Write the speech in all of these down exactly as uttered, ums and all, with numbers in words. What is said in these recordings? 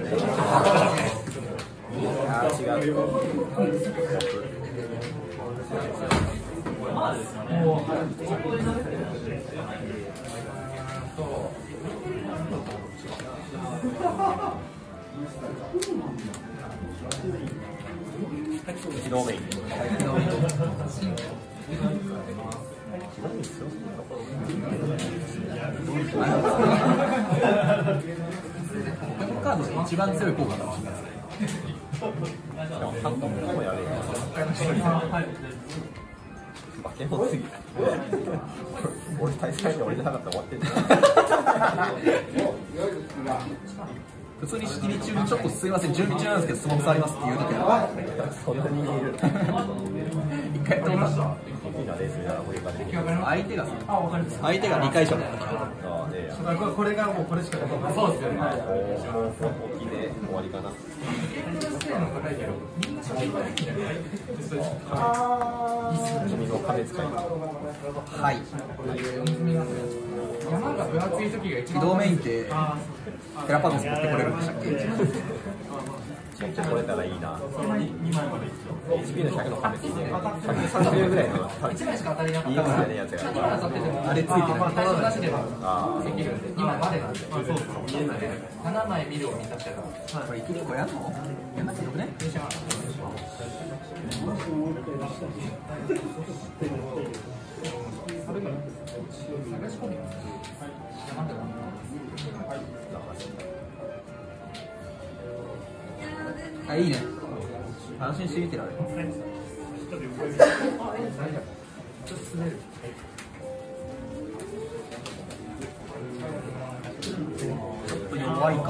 違う。機動メイン。 カードで一番強い効果かもしれないですね。 化け物すぎた。俺大会で俺じゃなかったら終わってん普通に仕切り中にちょっとすいません準備中なんですけどスマホ触りますって言う時はそんなにいる。 一回やってもらった。相手がさ、相手がにかいしょだったから。 これがもうこれしかない。そうですよね。 大きいで終わりかな。君の壁使い。 はい。 山が分厚い時が一番。 機動メインってテラパドス持ってこれるんでしたっけ？ ちょっと取れたらいいな。エイチピー のひゃくの壁付いてひゃくさんじゅうぐらいのいいやつじゃねえやつがあれついてる。 ああ。できるんで今までなんで。そうそう。ななまい見るを満たしたら。 これいきりこやんの？やんなくてよくね？あ、いいね。安心して見てられる。ちょっと滑る。ちょっと弱いかも。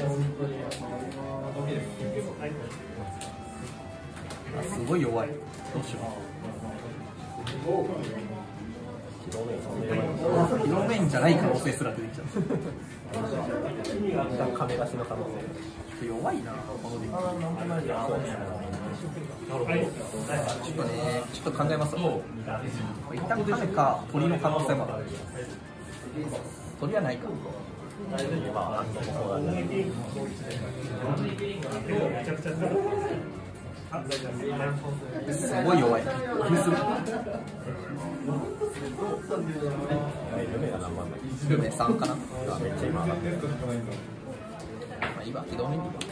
あ、すごい弱い。どうしよう。ヒロメインじゃない可能性すら出てきちゃう。 亀出しの可能性。 弱いな、このデッキ。ちょっとね、ちょっと考えますわ。一旦亀か鳥の可能性もある。鳥はないか。すごい弱い。ルメさんかな。めっちゃ今上がってる。まあいいわ、機動メインでいいわ。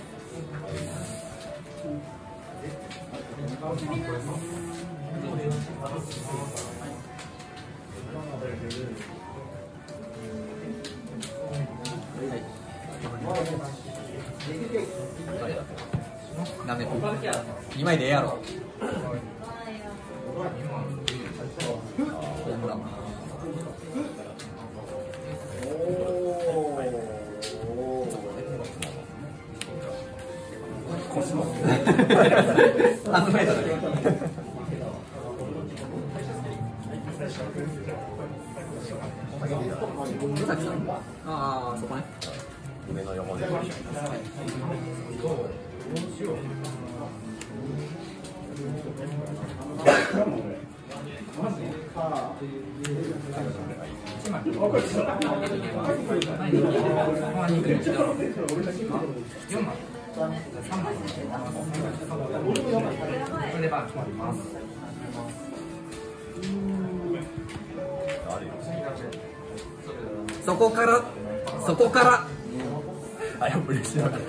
なんでにまいでええやろ。ホームラン。コスモ。ハンドメイドだけ。宇崎さん。ああ、そこね。 上の横で。 そこからそこからあ、やっぱりしなかった。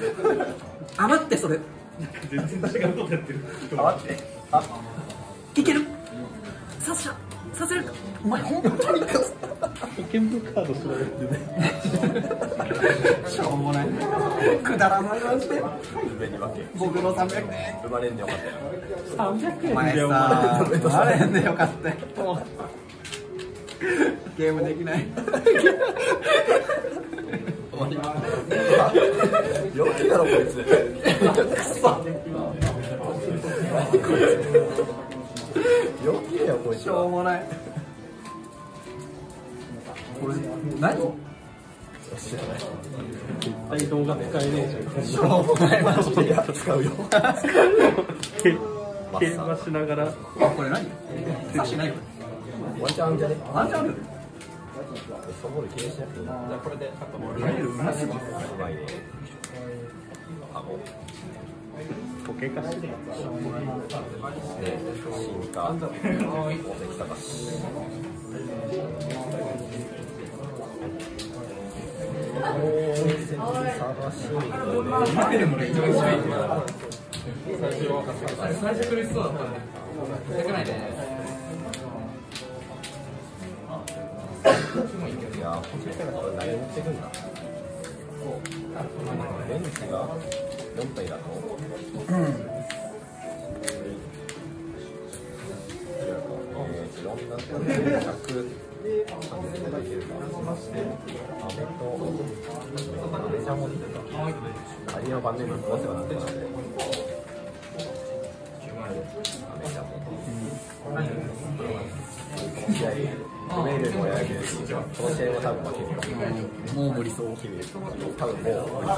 あ、待って、それ全然違うことやってる。 あ、待って。あ、 いける。させさせるか。お前本当にか。 見分カード調べてね。しょうもない。くだらないマジで。 上に負け。 僕のさんびゃくえん。 生まれんでよかったよ。 さんびゃくえんお前さ、生まれんでよかったよ。ゲームできない。 陽気だろこいつ。陽気だよこいつ。 しょうもない。これ何？ 知らない。 絶対動画使えねえじゃん。 しょうもないマジで。 使うよ。 競馬しながら。 あ、これ何？差しないよ。 ワンチャンあんじゃね？ ワンチャンある？ そこで気にしなくていい。じゃあこれでカットボール。 うまいね。 うまいね。 保険化してるで、進化、大関高し。 でもね、一番強いって最初苦しそうだったんで、痛くないね。 いや、こっちからこれ何持ってくんだ。ベンチがよん体だと。うん。えー、よんだとひゃくさんじゅういけるか。アメとアメジャー持ってた。アリア晩年のボスがつってたんで。アメジャー持ってた。試合、不明瞭にもやられてるし、この試合も多分負けるよ。 もう無理そう。 多分もう無理そう。アメ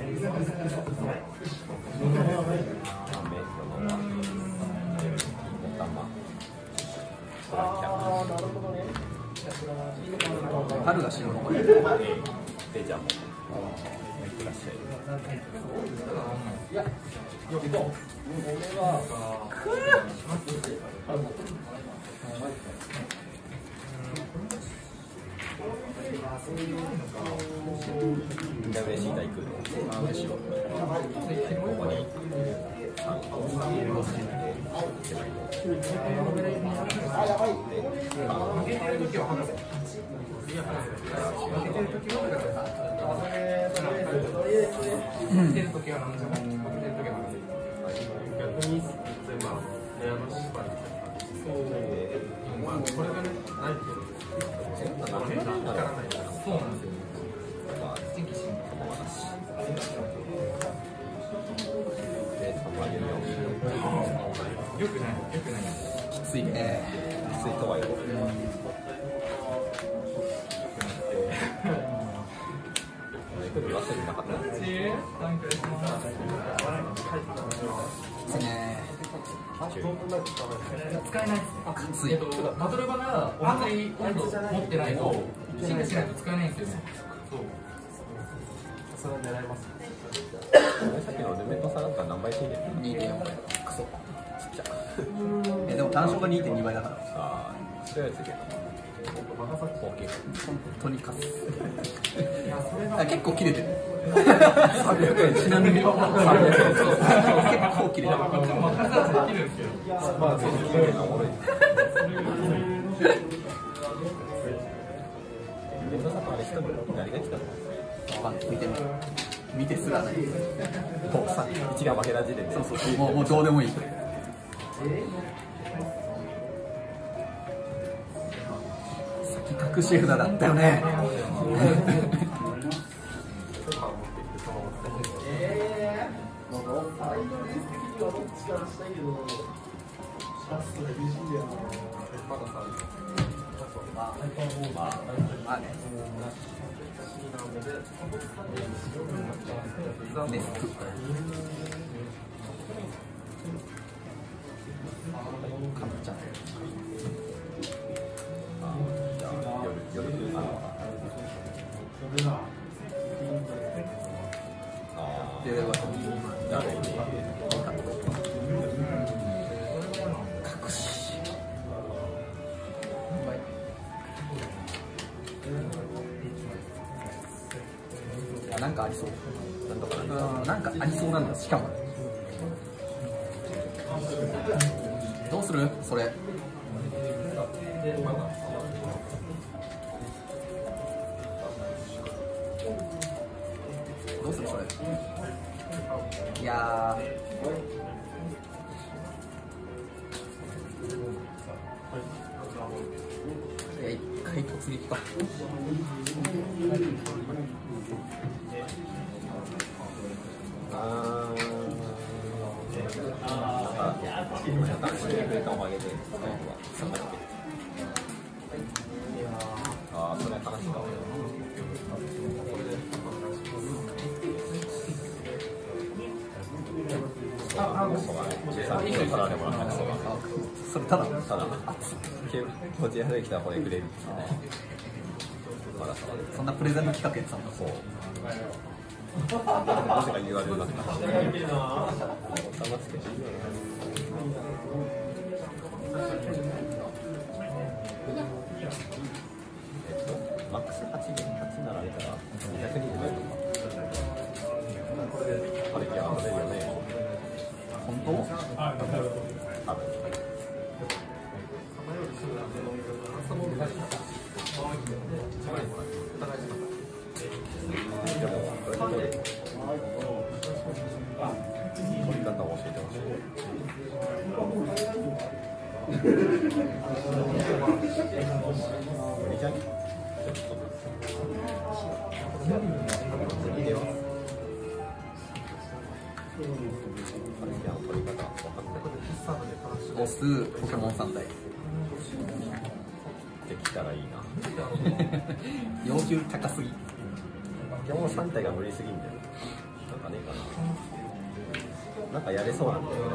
春が死ぬのこれ。 で、じゃあもう、いってらっしゃい。じゃあ嬉しい大工。あ、嬉しい。ここに。 よくない、よくない。 きついね。 きついとは言う。忘れなかった。きついね。 使えないですね。えっと、バトル場がお祭り温度持ってないと、進化しないと使えないんですよね。そう。それは狙います。 さっきのルメット差だったら何倍ついてる？ にてんよん 倍。クソ。ちっちゃ。え、でも単勝が にてんに 倍だから。 ああ、強いやつけど。大きい。 本当に勝つ。結構切れてる。さんびゃくえんちなみに。さんびゃくえん。結構切れてる。 まあ、全然切れるのおもろい。ルメット差とあれ一人誰が来たの？ わかんない。見てみる。見てすらない。 もうさ、一が負けた時点で。 そうそうそう。もうもうどうでもいい。先隠し札だったよね。まあね。ネスク。かぶっちゃう。夜夜ああでは誰に隠しなんかありそう。なんとかなんかありそうなんだ。しかもどうするそれ。どうするそれ。いやーいや一回突撃か。 ああ、それは悲しいかも。 それただただこちらで来たらこれくれる。そんなプレゼント企画やってたんだ。そう。 なぜか言われるなって感じで。マックスはちじゅうはちなられたらにひゃくにじゅうごとか。あれ、いや、あれよね。 本当？ ある。でも、これ取り方を教えてほしい。無理じゃね？無理では。 オスポケモンさん体。 できたらいいな。 要求高すぎ。 ポケモンさん体が無理すぎんだよ。なんかねえかな。なんかやれそうなんだよね。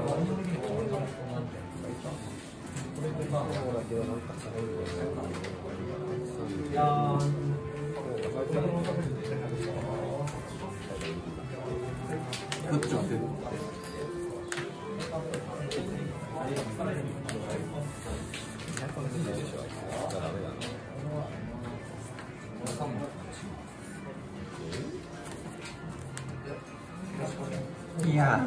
グッチョンってる。いや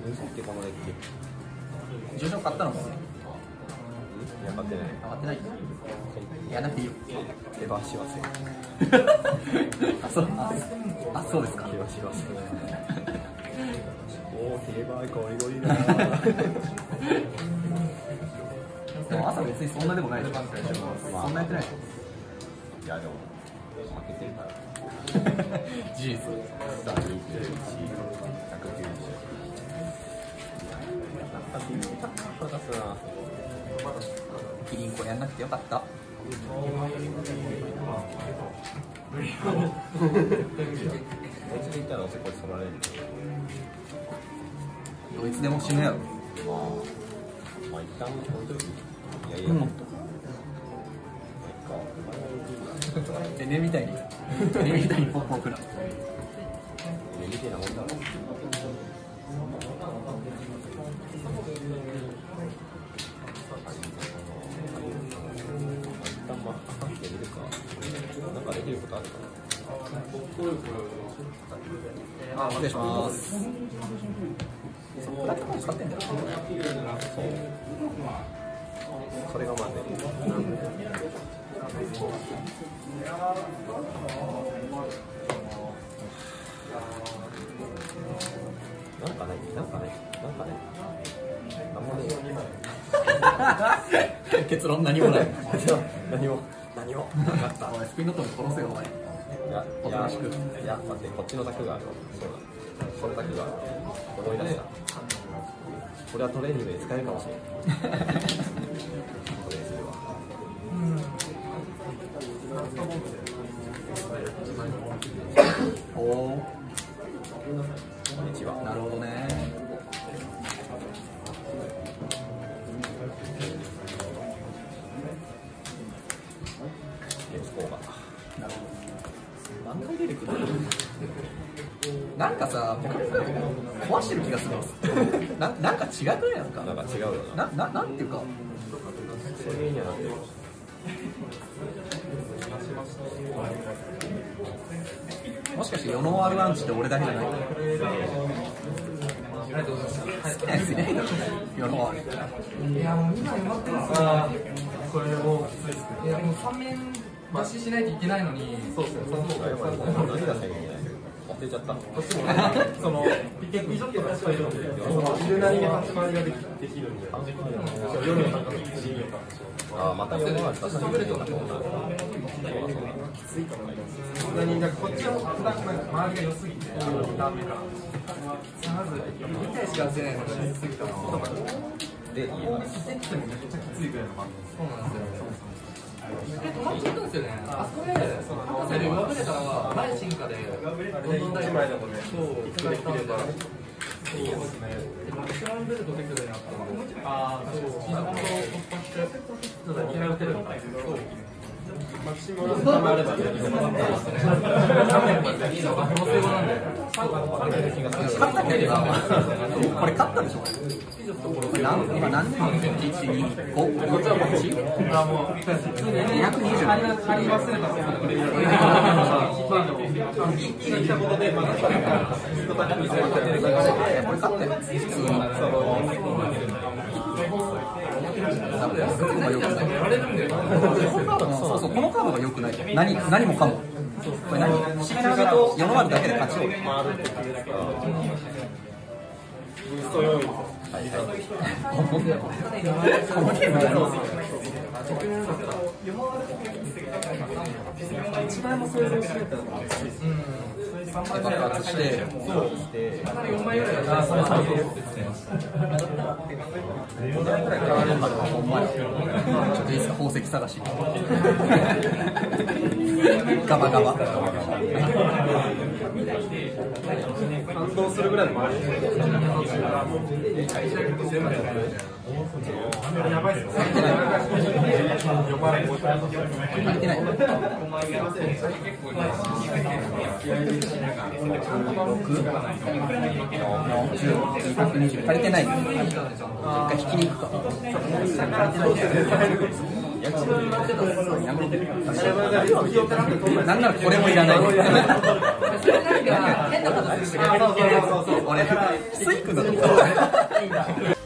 ー、重賞買ったのもいや、買ってない。 買ってない。やらなくていいよ。 手羽しわせ。 あ、そう、あ、あ、そうですか。 手羽しわせ。おお、手羽ゴリゴリだ。 でも朝別にそんなでもないでしょ。そんなやってないでしょ。 いや、でも負けてるから。 事実。 さあ、にじゅういち、ひゃくきゅうじゅう。なんかビビった腹立つな。 キリンコやんなくてよかった。 こいつで言ったらおせこい取られる。 どいつでも死ぬやろ。 まあ、まあ一旦置いといて。いやいや、 うんもっと。 え、ねみたいに。ねみたいにポンポンくら。 ねみてえなもんだろ。なんかできることあるかな。 あ、失礼します。そのプラットフォーム使ってんだよ。 それがまずなんかね、なんかね、なんかね、なんもねえ。結論何もない。 何も、何もなかった。 おい、スピンドットに殺せよ、お前。 いや、いや、いや、待って、こっちの卓がある。そうだ。この卓がある。思い出した。これはトレーニングで使えるかもしれない。これするわ。 おお。 こんにちは。 なるほどね。 レスコーが。 なるほど。何回出てくる？なんかさ、壊してる気がする。な、なんか違くないなんか。 なんか違うよな。 な、な、なんていうか。 そういう意味にはなってる。 もしかして世のあるアンチって俺だけじゃない？ ありがとうございます。 好きなやついないだろ、世のある。 いやもう今埋まってますからこれもいやもうさん面出ししないといけないのにそうですね何が最後に忘れちゃったの。 そのピケピジョットが使えるので、そのいるなりに立ち回りができできるんで、夜の中でいちじかんああ、また読まれた。 喋れてたと思う何なんかこっちは普段周りが良すぎて、ダメか。まずに体しか出ないのがきついからで、いい話。 セットもめちゃくちゃきついぐらいの感じ。 そうなんですよで止まっちゃったんですよねあそこでその博士で上振れたら前進化でどんどん大一枚でもね、 そう一回できればいいですねでも後ろに出ると結構になったのでああ、 そうスピードを突破してそうだ、いけなくてるんだ。 そうマキシマムあればね。 勝ったけどさ、これ勝ったでしょ。何今何人？一二五こっちはこっち？二百二十。 一気に来たことでまだこれ勝って普通に。そうそう、このカードが良くない。何何もかも。これ何？締めながら世の中だけで勝ちを。 ブースト要因。 このゲームだろ。一番も想像してた。爆発して、そうして、よんまいぐらいだな、そうそうそう。ごまいぐらい買われるまではほんまや。ちょっといいですか、宝石探し。ガバガバ。 感動するぐらいの周り。やばいっすね。 足りてない。足りてない。一回引きに行くか。なんならこれもいらない。俺スイ君だと思った。